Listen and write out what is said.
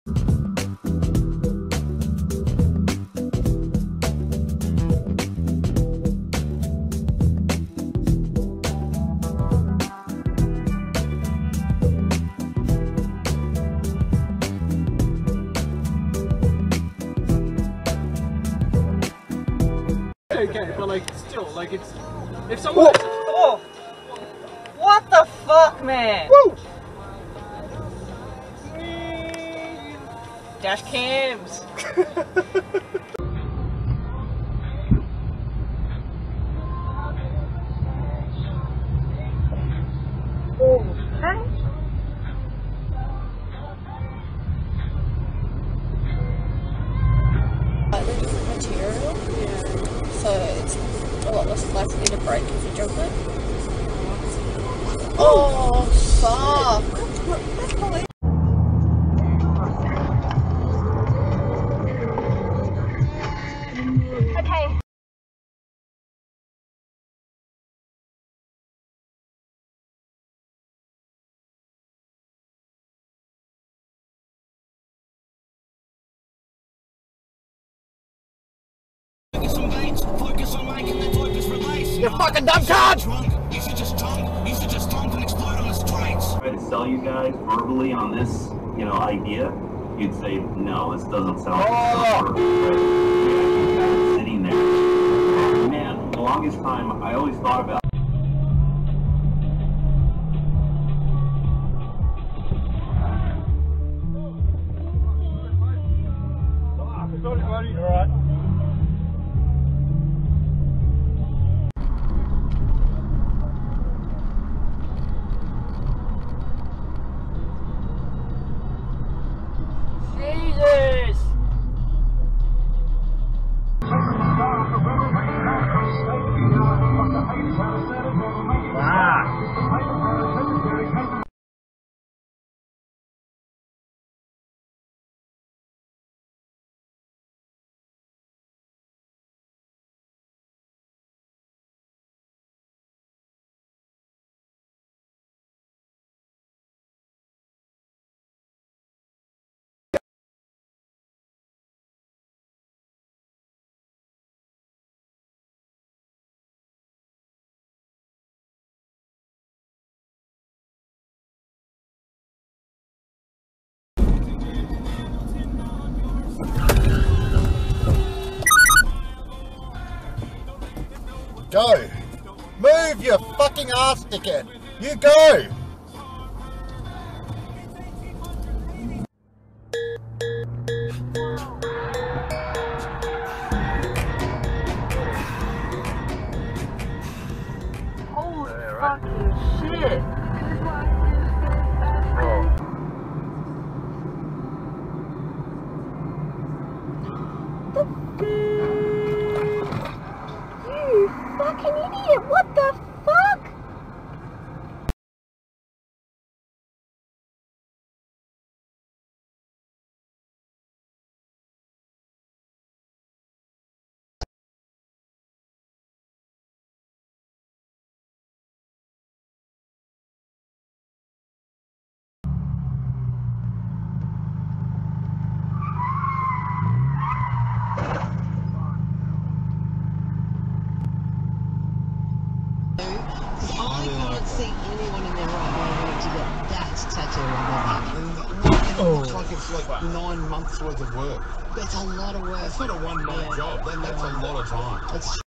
Okay, but like still, like it's if someone. Oh! What the fuck, man? Woo! Dash cams. Oh, hey. Slightly different material, so it's a lot less likely to break if you drop it. Oh, fuck! That's probably. Okay. Focus on making the focus release. You fucking dumb cunt! You should just jump and explode on the streets. Try to sell you guys verbally on this, idea. You'd say, no, this doesn't sound like it's gonna work. But yeah, kind of sitting there. Man, the longest time I always thought about. Alright. Jesus! Go! Move, you fucking ass dickhead! You go! Holy fucking shit! You fucking idiot! What the fuck? I can't see anyone in their right mind to get that tattoo on their back. It looks like it's like 9 months worth of work. That's a lot of work. It's not a one-month job. That's a lot of time. It's